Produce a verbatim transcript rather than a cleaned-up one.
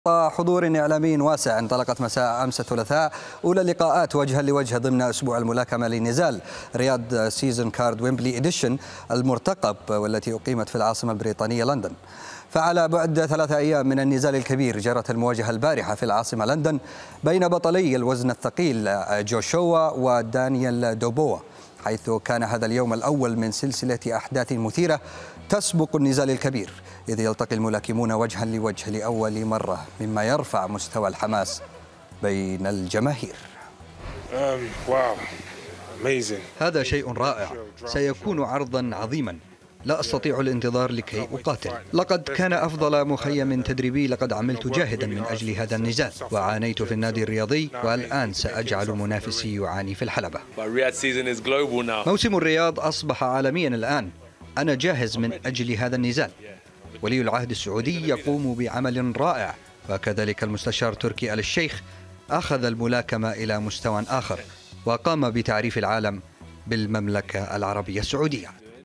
حضور إعلامي واسع انطلقت مساء أمس الثلاثاء أولى اللقاءات وجها لوجه ضمن أسبوع الملاكمة لنزال رياض سيزون كارد ويمبلي إديشن المرتقب، والتي أقيمت في العاصمة البريطانية لندن. فعلى بعد ثلاثة أيام من النزال الكبير جرت المواجهة البارحة في العاصمة لندن بين بطلي الوزن الثقيل جوشوا ودانيال دوبوا، حيث كان هذا اليوم الأول من سلسلة أحداث مثيرة تسبق النزال الكبير، إذ يلتقي الملاكمون وجها لوجه لأول مرة، مما يرفع مستوى الحماس بين الجماهير. هذا شيء رائع، سيكون عرضا عظيما، لا أستطيع الانتظار لكي أقاتل. لقد كان أفضل مخيم تدريبي لقد عملت جاهدا من أجل هذا النزال، وعانيت في النادي الرياضي، والآن سأجعل منافسي يعاني في الحلبة. موسم الرياض أصبح عالميا الآن، أنا جاهز من أجل هذا النزال. ولي العهد السعودي يقوم بعمل رائع، وكذلك المستشار تركي آل الشيخ أخذ الملاكمة إلى مستوى آخر، وقام بتعريف العالم بالمملكة العربية السعودية.